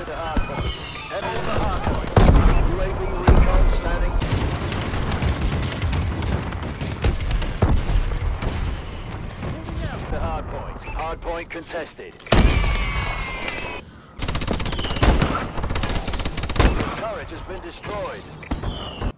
to hardpoint. Heading to hardpoint. UAV recon standing. To hardpoint. Hardpoint contested. The turret has been destroyed.